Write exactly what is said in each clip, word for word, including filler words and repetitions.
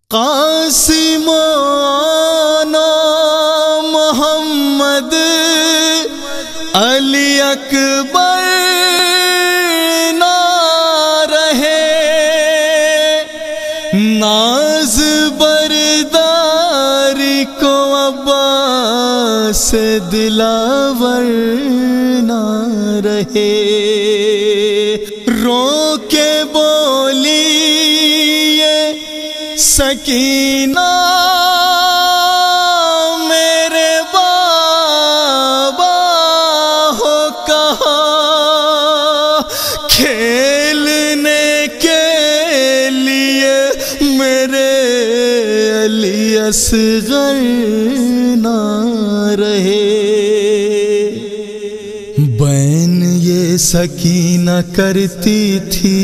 قاسم آنا محمد علی اکبر نہ رہے، ناز برداری کو عباس دلاور نہ رہے۔ رو کے بولی یہ سکینہ میرے بابا ہو کہا، کھیلنے کے لیے میرے علی اصغر نہ رہے۔ بین یہ سکینہ کرتی تھی،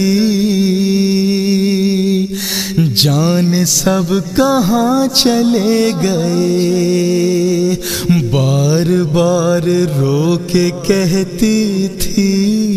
جان سب کہاں چلے گئے، بار بار رو کے کہتی تھی،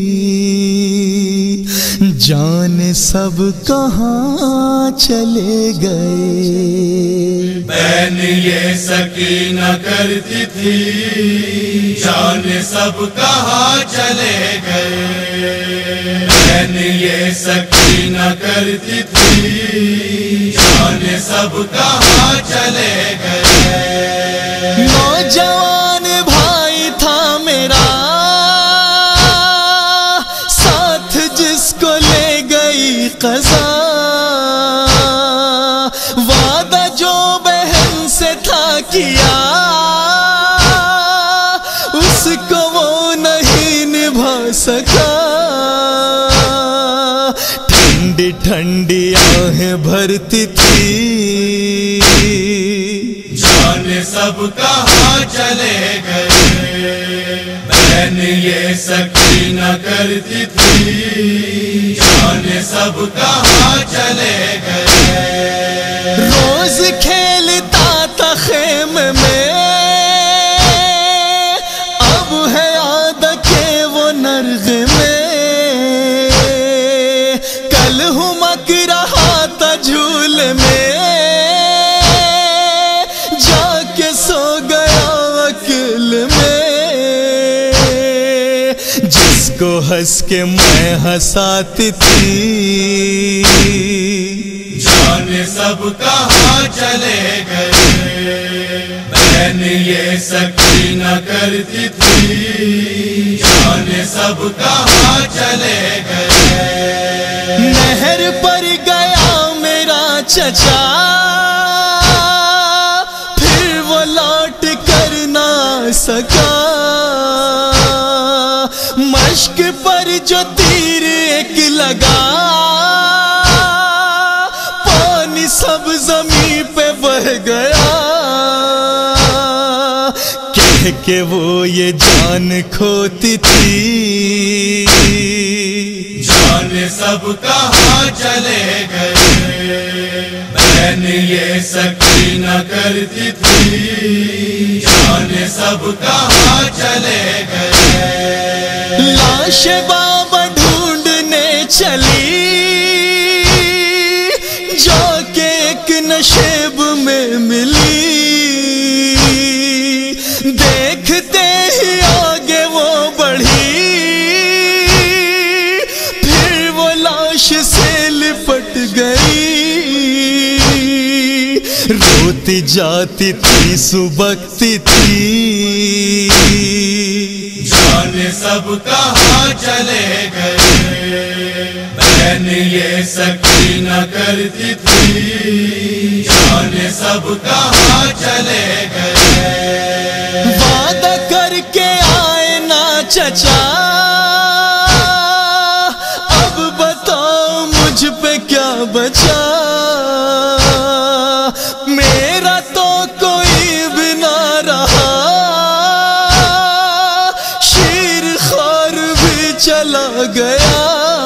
جان سب کہاں چلے گئے۔ بین یہ سکینہ کرتی تھی، جان سب کہاں چلے گئے۔ بین یہ سکینہ کرتی تھی، جان سب کہاں چلے گئے۔ نوجوان بھائی تھا میرا ساتھ، جس کو لے گئی قضا، وعدہ جو بہن سے تھا کیا، اس کو وہ نہیں نبھا سکا۔ ٹھنڈی ٹھنڈی آہیں بھرتی تھی، جان سب کہاں چلے گئے۔ بہن یہ سکینہ کرتی تھی، جان سب کہاں چلے گئے۔ روز کھیلتا تھا خیمے میں، اب ہے یاد کہ وہ نرغے میں، کل ہمک رہا تھا جھولے میں، جا کے سو گیا اکیلے میں۔ جس کو ہنس کے میں ہنساتی تھی، جان سب کہاں چلے گئے۔ بہن یہ سکینہ کرتی تھی، جان سب کہاں چلے گئے۔ نہر پر گیا میرا چچا، پھر وہ لوٹ کر نہ سکا، مشک پر جو تیر ایک لگا، پانی سب زمین پہ بہ گیا۔ کہہ کے وہ یہ جان کھوتی تھی، جان سب کہاں چلے گئے۔ بہن یہ سکینہ کرتی تھی، جان سب کہاں چلے گئے۔ لاش بابا ڈھونڈنے چلی، جو کہ ایک نشیب میں ملی، دیکھتے ہی آگے وہ بڑھی، پھر وہ لاش سے لپٹ گئی، روتی جاتی تھی سبکتی تھی، جان سب کہاں چلے گئے۔ بہن یہ سکینہ کرتی تھی، جان سب کہاں چلے گئے۔ وعدہ کر کے آئے نا چچا، اب بتاؤ مجھ پہ کیا بچا، میرا تو کوئی بھی نہ رہا، شیر خوار بھی چلا گیا۔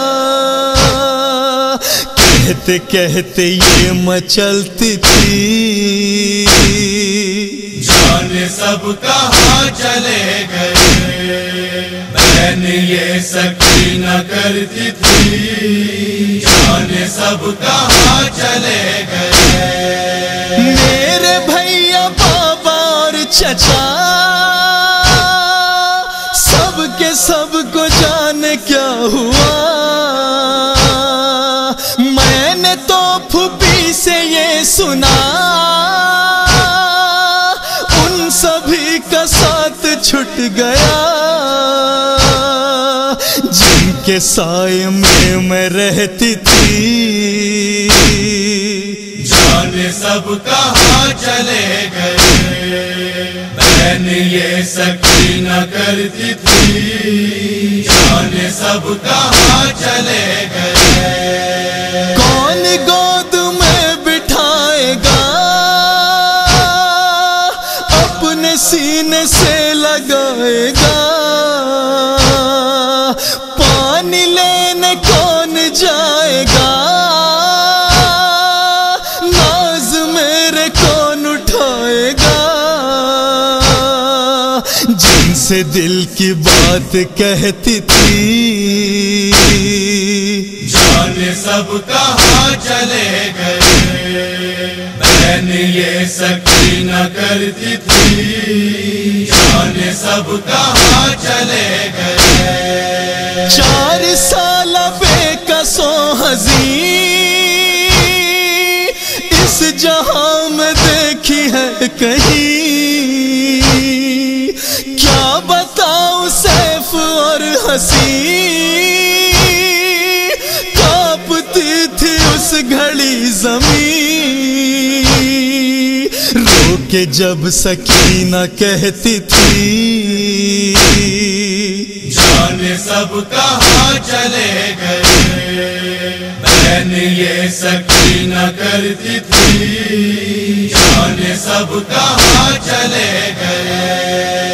کہتے کہتے یہ مچلتی تھی، جان سب کہاں چلے گئے۔ بہن یہ سکینہ کرتی تھی، جان سب کہاں چلے گئے۔ چچا سب کے سب کو جانے کیا ہوا، میں نے تو پھوپھی سے یہ سنا ان سبھی کا ساتھ چھٹ گیا، جن کے سائے میں میں رہتی تھی، جانے سب کہاں چلے گئے، بہن یہ سکینہ کرتی تھی، جانے سب کہاں چلے گئے، کون گود میں بٹھائے گا اپنے سینے سے لگائے گا، پانی لینے کون جائے گا، ناز میرے کون اٹھائے گا، جن سے دل کی بات کہتی تھی، جانے سب کہاں چلے گئے، بہن یہ سکینہ کرتی تھی، جانے سب کہاں چلے گئے، چار سال بے کسو حزین اس جہاں میں دیکھی ہے کہیں، کیا بتاؤں سیف اور حسین، کانپتی تھی اس گھڑی زمین، رو کے جب سکینہ کہتی تھی، جانے سب کہاں چلے گئے، بہن یہ سکینہ کرتی تھی، جانے سب کہاں چلے گئے۔